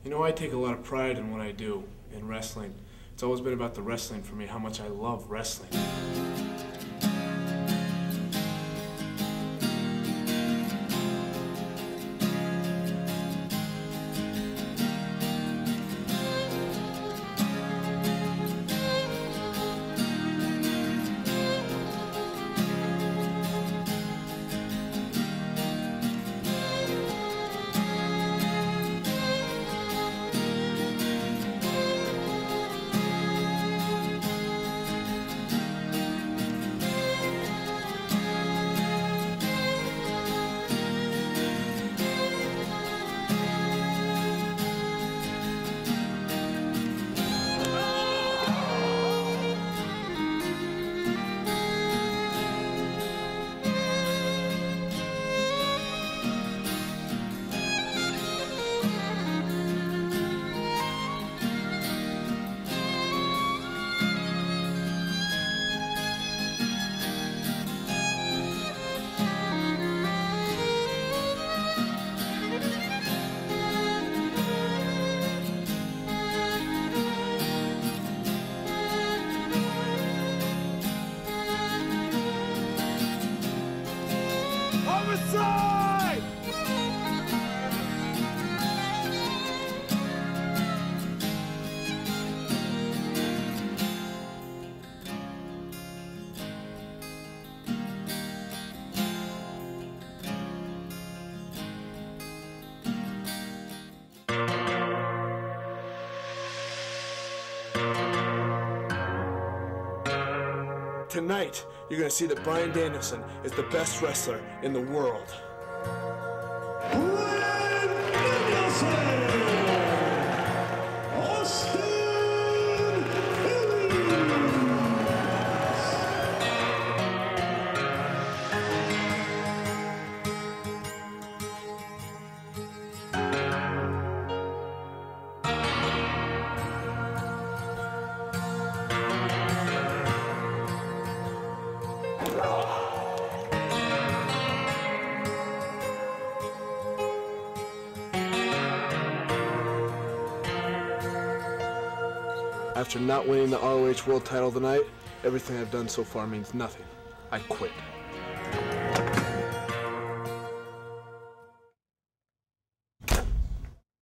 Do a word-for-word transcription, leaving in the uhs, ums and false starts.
You know, I take a lot of pride in what I do in wrestling. It's always been about the wrestling for me, how much I love wrestling. Homicide! Tonight, you're going to see that Bryan Danielson is the best wrestler in the world. Bryan Danielson! Austin After not winning the R O H World title tonight, everything I've done so far means nothing. I quit.